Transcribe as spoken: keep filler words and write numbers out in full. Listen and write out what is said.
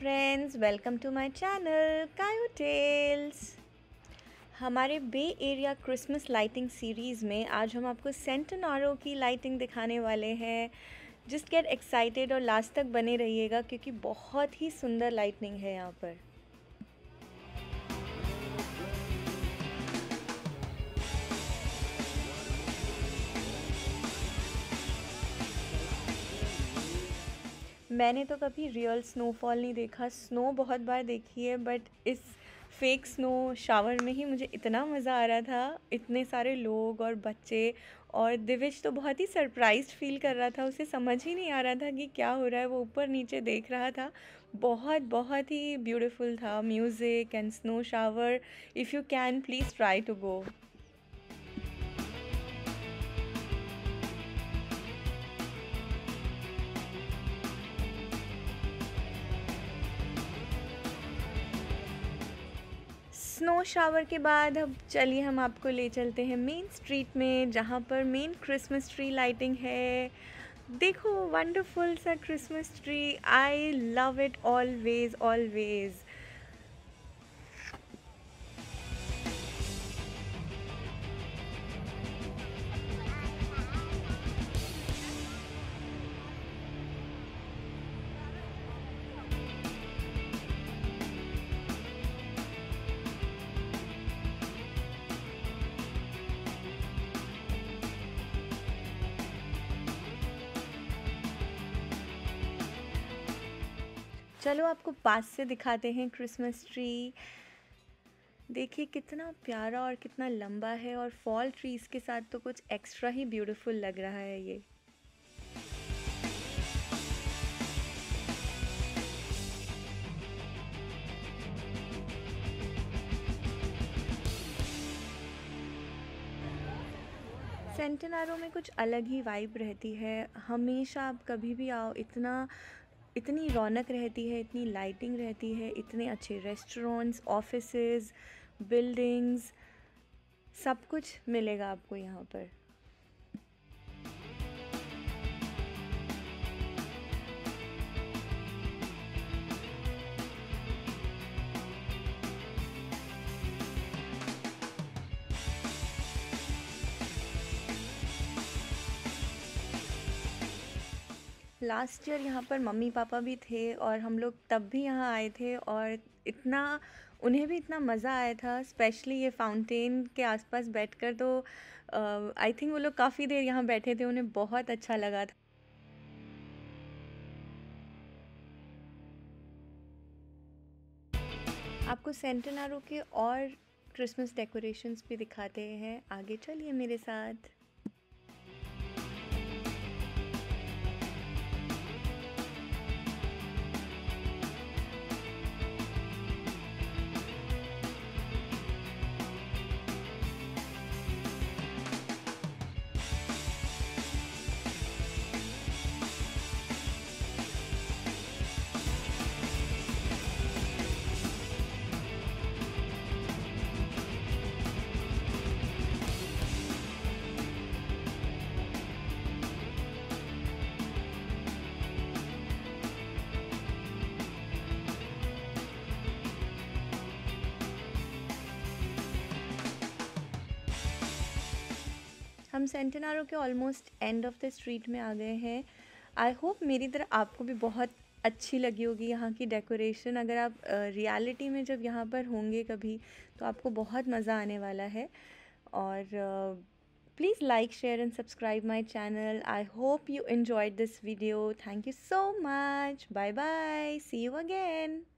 Friends, welcome to my channel Kayo tales. हमारे bay area Christmas lighting series में आज हम आपको सेंटेनारो की लाइटिंग दिखाने वाले हैं। जस्ट गेट एक्साइटेड और लास्ट तक बने रहिएगा क्योंकि बहुत ही सुंदर लाइटनिंग है यहाँ पर। मैंने तो कभी रियल स्नोफॉल नहीं देखा, स्नो बहुत बार देखी है, बट इस फेक स्नो शावर में ही मुझे इतना मज़ा आ रहा था। इतने सारे लोग और बच्चे, और दिविज तो बहुत ही सरप्राइज्ड फील कर रहा था। उसे समझ ही नहीं आ रहा था कि क्या हो रहा है, वो ऊपर नीचे देख रहा था। बहुत बहुत ही ब्यूटीफुल था। Music and snow shower, if you can please try to go. Snow shower के बाद अब चलिए हम आपको ले चलते हैं मेन स्ट्रीट में, जहाँ पर मेन क्रिसमस ट्री लाइटिंग है। देखो, वंडरफुल सा Christmas tree. I love it always always. चलो आपको पास से दिखाते हैं क्रिसमस ट्री। देखिए कितना प्यारा और कितना लंबा है, और फॉल ट्रीज़ के साथ तो कुछ एक्स्ट्रा ही ब्यूटीफुल लग रहा है ये। सेंटेनारो में कुछ अलग ही वाइब रहती है। हमेशा आप कभी भी आओ, इतना इतनी रौनक रहती है, इतनी लाइटिंग रहती है, इतने अच्छे रेस्टोरेंट्स, ऑफिसेज, बिल्डिंग्स, सब कुछ मिलेगा आपको यहाँ पर। लास्ट ईयर यहाँ पर मम्मी पापा भी थे और हम लोग तब भी यहाँ आए थे, और इतना उन्हें भी इतना मज़ा आया था, स्पेशली ये फाउंटेन के आसपास बैठकर। तो आई थिंक वो लोग काफ़ी देर यहाँ बैठे थे, उन्हें बहुत अच्छा लगा था। आपको सेंटेनारो के और क्रिसमस डेकोरेशंस भी दिखाते हैं, आगे चलिए मेरे साथ। हम सेंटेनारो के almost end of the street में आ गए हैं। आई होप मेरी तरह आपको भी बहुत अच्छी लगी होगी यहाँ की डेकोरेशन। अगर आप रियलिटी uh, में जब यहाँ पर होंगे कभी, तो आपको बहुत मज़ा आने वाला है। और please like, share and subscribe my channel. I hope you enjoyed this video. Thank you so much. Bye bye, see you again.